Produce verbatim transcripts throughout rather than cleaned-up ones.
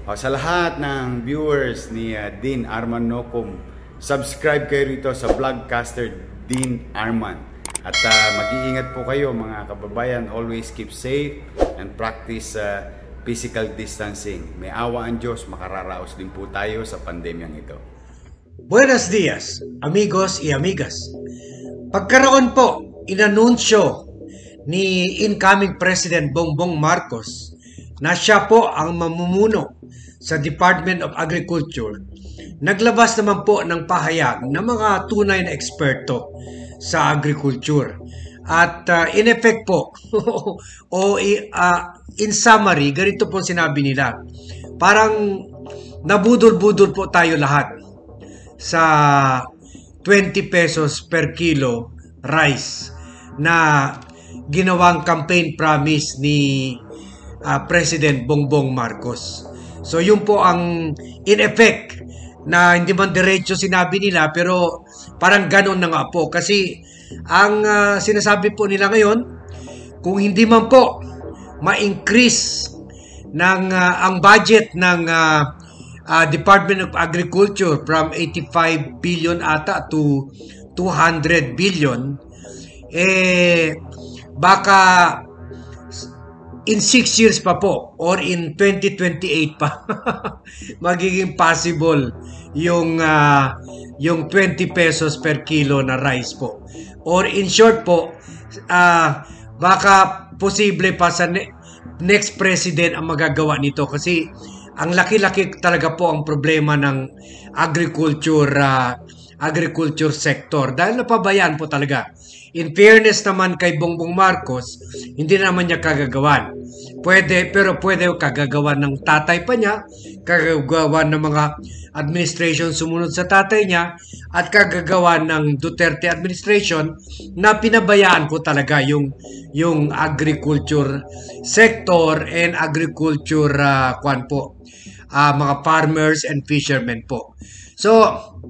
O, sa lahat ng viewers ni uh, Dean Arman Nocum, subscribe kayo rito sa Vlogcaster Dean Arman. At uh, mag-iingat po kayo mga kababayan. Always keep safe and practice uh, physical distancing. May awa ang Diyos, makararaos din po tayo sa pandemyang ito. Buenos dias, amigos y amigas. Pagkaroon po, inanunsyo ni incoming President Bongbong Marcos na siya po ang mamumuno sa Department of Agriculture, naglabas naman po ng pahayag ng mga tunay na eksperto sa agriculture. At uh, in effect po, o uh, in summary, ganito po sinabi nila. Parang nabudol-budol po tayo lahat sa twenty pesos per kilo rice na ginawang campaign promise ni uh, President Bongbong Marcos. So yun po ang in effect na hindi man diretso sinabi nila pero parang ganon na nga po. Kasi ang uh, sinasabi po nila ngayon, kung hindi man po ma-increase ng, uh, ang budget ng uh, uh, Department of Agriculture from eighty-five billion ata to two hundred billion, eh baka in six years pa po or in twenty twenty-eight pa magiging possible yung uh, yung twenty pesos per kilo na rice po. Or in short po, uh, baka posible pa sa ne next president ang magagawa nito kasi ang laki-laki talaga po ang problema ng agriculture uh, agriculture sector dahil napabayaan po talaga. In fairness naman kay Bongbong Marcos, hindi naman niya kagagawan. Pwede, pero pwede kagagawan ng tatay pa niya, kagagawan ng mga administration sumunod sa tatay niya, at kagagawan ng Duterte administration na pinabayaan po talaga yung, yung agriculture sector and agriculture uh, kwan po, uh, mga farmers and fishermen po. So,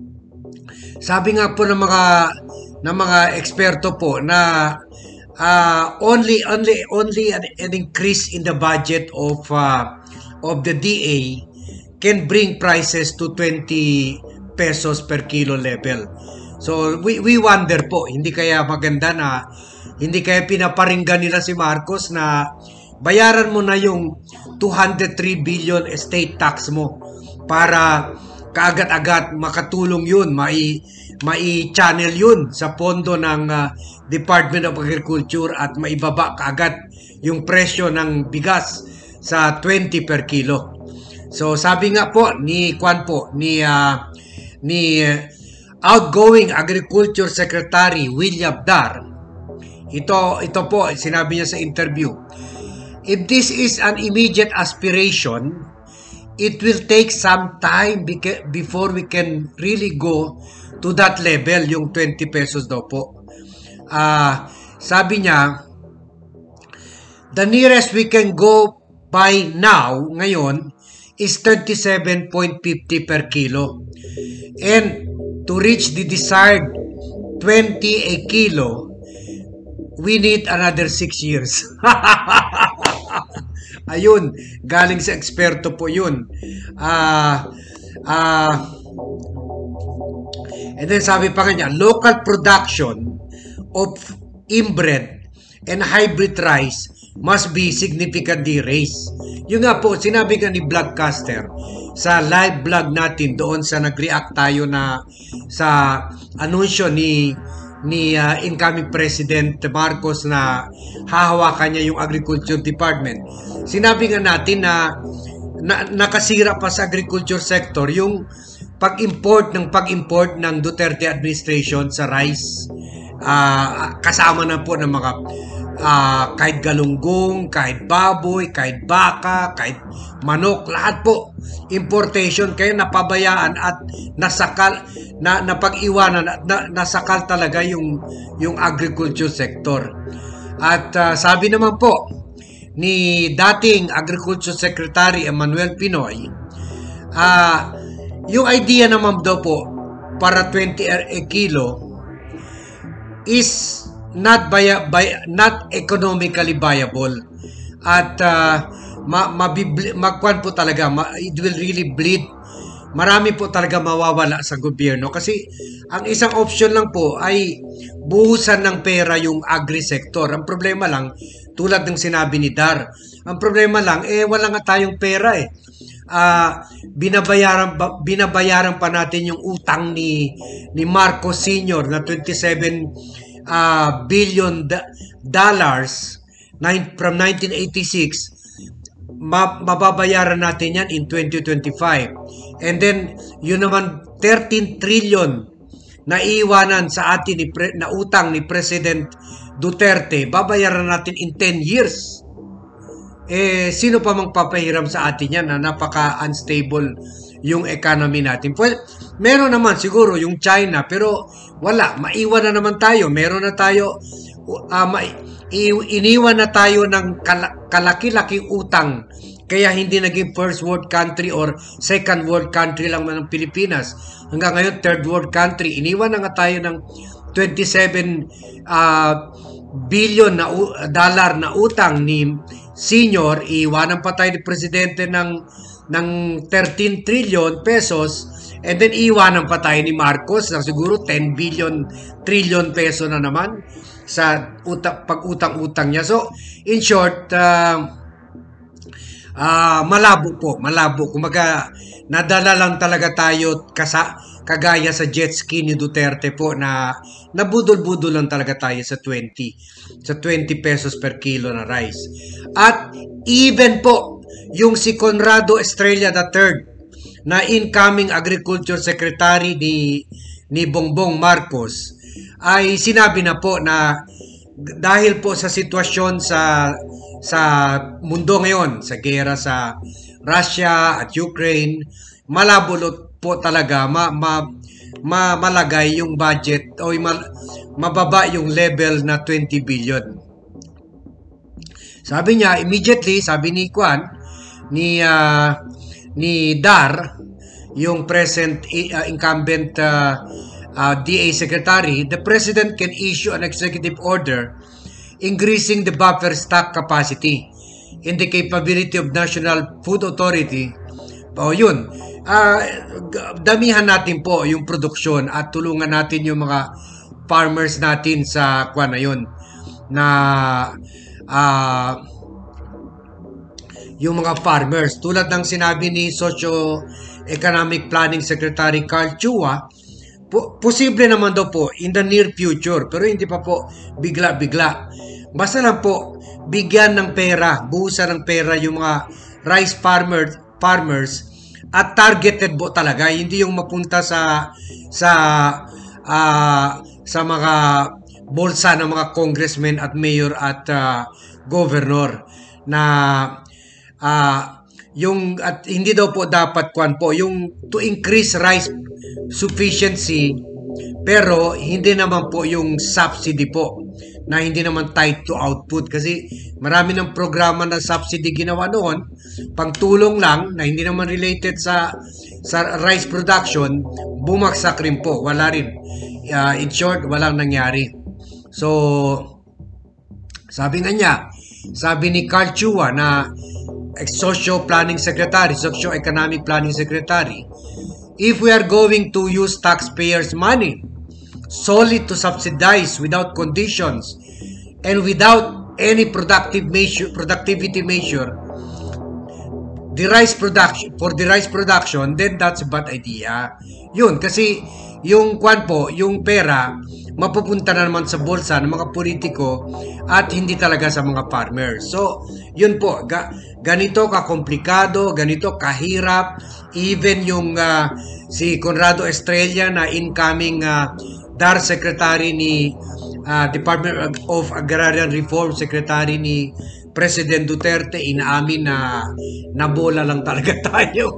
sabi nga po ng mga ng mga eksperto po na uh, only only only an, an increase in the budget of uh, of the D A can bring prices to twenty pesos per kilo level. So we we wonder po, hindi kaya maganda na hindi kaya pinaparinggan nila si Marcos na bayaran mo na yung two hundred three billion estate tax mo para kaagad-agad makatulong yun, mai mai-channel yun sa pondo ng uh, Department of Agriculture at maibaba kaagad yung presyo ng bigas sa twenty per kilo. So sabi nga po ni Kwan po ni uh, ni uh, outgoing Agriculture Secretary William Dar, ito ito po sinabi niya sa interview, if this is an immediate aspiration, it will take some time before we can really go to that level, yung twenty pesos daw po. Uh, sabi niya, the nearest we can go by now, ngayon, is thirty-seven point five zero per kilo. And to reach the desired twenty a kilo, we need another six years. Ayun, galing sa eksperto po yun. Ah, uh, uh, and then sabi pa kanya, local production of inbred and hybrid rice must be significantly raised. Yung nga po, sinabi nga ni Vlogcaster sa live vlog natin doon sa nag-react tayo na sa anunsyo ni ni uh, incoming President Marcos na hahawakan niya yung Agriculture Department. Sinabi nga natin na, na nakasira pa sa agriculture sector yung pag-import ng pag-import ng Duterte administration sa rice. Uh, kasama na po ng mga uh, kahit galunggong, kahit baboy, kahit baka, kahit manok, lahat po importation, kaya napabayaan at nasakal na napag-iwanan at na, nasakal talaga yung yung agriculture sector. At uh, sabi naman po ni dating Agriculture Secretary Emmanuel Pinoy, uh, yung idea naman daw po para twenty a kilo is not, via, by, not economically viable. At uh, ma, mabibli, magkwan po talaga, ma, it will really bleed. Marami po talaga mawawala sa gobyerno kasi ang isang option lang po ay buhusan ng pera yung agri-sector. Ang problema lang, tulad ng sinabi ni Dar, ang problema lang, eh wala nga tayong pera eh. Uh, binabayaran, binabayaran pa natin yung utang ni, ni Marcos Senior na twenty-seven uh, billion dollars from nineteen eighty-six. Mababayaran natin yan in twenty twenty-five. And then, yun naman, thirteen trillion na iiwanan sa atin ni pre, na utang ni President Duterte, babayaran natin in ten years. Eh, sino pa mang papahiram sa atin yan na napaka-unstable yung economy natin? Well, meron naman siguro yung China, pero wala, maiwan na naman tayo. Meron na tayo, uh, ma iniwan na tayo ng kal kalaki-laking utang. Kaya hindi naging first world country or second world country lang ng Pilipinas. Hanggang ngayon, third world country. Iniwan na nga tayo ng twenty-seven uh, billion na dollar na utang ni Senior. Iwanan pa tayo ni Presidente ng, ng thirteen trillion pesos. And then iwanan pa tayo ni Marcos na siguro ten billion trillion peso na naman sa pag-utang-utang niya. So, in short, uh, uh, malabo po, malabo. Kumaga, nadala lang talaga tayo kasa, kagaya sa jet ski ni Duterte po na nabudol-budol lang talaga tayo sa twenty, sa twenty pesos per kilo na rice. At even po, yung si Conrado Estrella the third na incoming Agriculture Secretary ni, ni Bongbong Marcos, ay sinabi na po na dahil po sa sitwasyon sa sa mundo ngayon, sa gera sa Russia at Ukraine, malabo po talaga ma, ma, ma, malagay yung budget o ma, mababa yung level na twenty billion. Sabi niya immediately, sabi ni Kwan ni uh, ni Dar, yung present uh, incumbent uh, Uh, D A Secretary, the President can issue an executive order increasing the buffer stock capacity in the capability of National Food Authority. O yun, uh, damihan natin po yung produksyon at tulungan natin yung mga farmers natin sa kwan na yun na uh, yung mga farmers. Tulad ng sinabi ni Socio-Economic Planning Secretary Carl Chua, Po, posible naman daw po in the near future, pero hindi pa po bigla-bigla. Basta lang po bigyan ng pera, buhusan ng pera yung mga rice farmers, farmers at targeted po talaga, hindi yung mapunta sa sa uh, sa mga bolsa ng mga congressmen at mayor at uh, governor na uh, yung at hindi daw po dapat kwan po yung to increase rice sufficiency, pero hindi naman po yung subsidy po na hindi naman tied to output, kasi marami ng programa na subsidy ginawa noon, pangtulong lang na hindi naman related sa sa rice production, bumagsak rin po, wala rin. Uh, in short, walang nangyari. So sabi nga niya, sabi ni Carl Chua na Socio Planning Secretary, Socio Economic Planning Secretary, if we are going to use taxpayers' money solely to subsidize without conditions and without any productive measure, productivity measure, the rice production for the rice production, then that's a bad idea. Yun, kasi yung kwan po, yung pera mapupunta na naman sa bulsa ng mga politiko at hindi talaga sa mga farmers. So, yun po, ga, ganito ka-komplikado, ganito kahirap, even yung uh, si Conrado Estrella na incoming uh, D A R Secretary ni uh, Department of Agrarian Reform Secretary ni President Duterte, inaamin na nabola lang talaga tayo.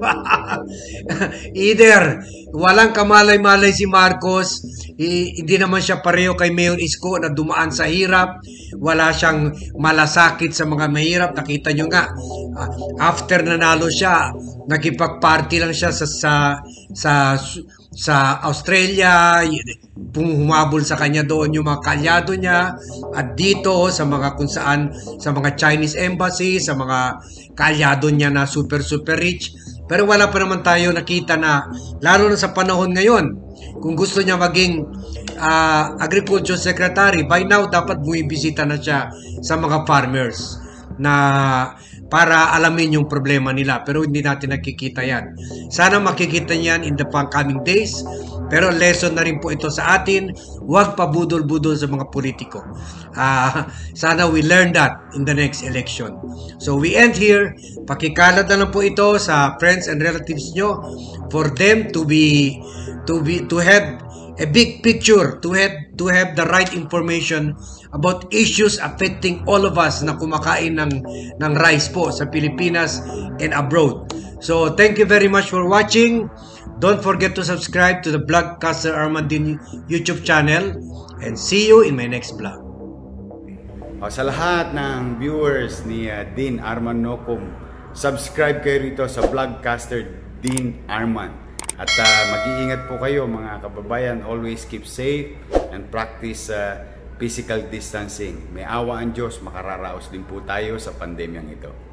Either walang kamalay-malay si Marcos, hindi naman siya pareho kay Mayor Isko na dumaan sa hirap, wala siyang malasakit sa mga mahirap. Nakita nyo nga, after nanalo siya, nakipag-party lang siya sa, sa, sa sa Australia, humabol sa kanya doon yung mga kalyado niya, at dito sa mga kung saan, sa mga Chinese embassy, sa mga kalyado niya na super super rich. Pero wala pa naman tayo nakita na, lalo na sa panahon ngayon, kung gusto niya maging uh, agriculture secretary, by now dapat bumibisita na siya sa mga farmers na para alamin yung problema nila, pero hindi natin nakikita yan. Sana makikita niyan in the coming days, pero lesson na rin po ito sa atin, huwag pabudol-budol sa mga politiko. Uh, sana we learn that in the next election. So we end here. Pakikalat na lang po ito sa friends and relatives nyo for them to be to be to have a big picture, to have to have the right information about issues affecting all of us na kumakain ng ng rice po sa Pilipinas and abroad. So thank you very much for watching. Don't forget to subscribe to the Vlogcaster Arman Din YouTube channel, and see you in my next vlog. O, sa lahat ng viewers ni uh, Dean Arman Nocum, subscribe kayo rito sa Vlogcaster Dean Arman. At uh, mag-iingat po kayo mga kababayan. Always keep safe and practice uh, physical distancing. May awa ang Diyos, makararaos din po tayo sa pandemyang ito.